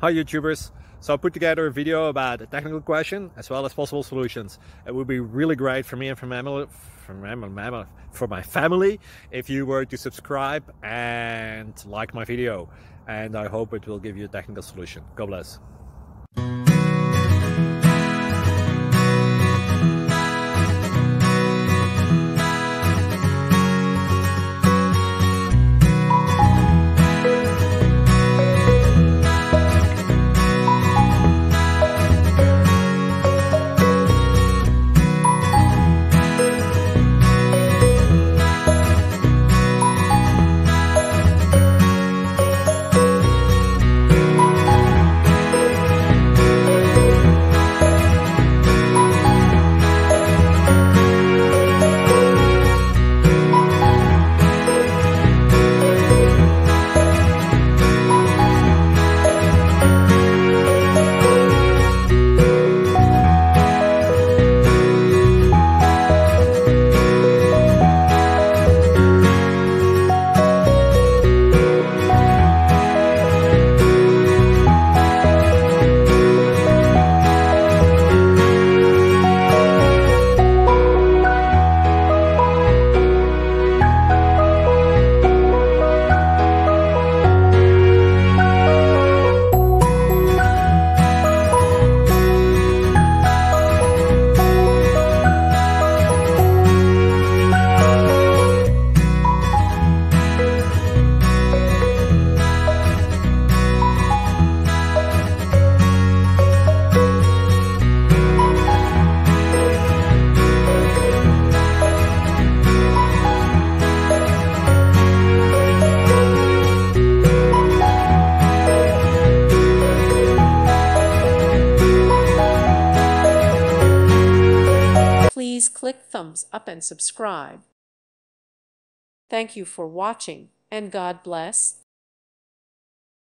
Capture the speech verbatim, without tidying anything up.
Hi YouTubers! So I put together a video about a technical question as well as possible solutions. It would be really great for me and for my family, for my, for my family if you were to subscribe and like my video. And I hope it will give you a technical solution. God bless. Please click thumbs up and subscribe. Thank you for watching, and God bless.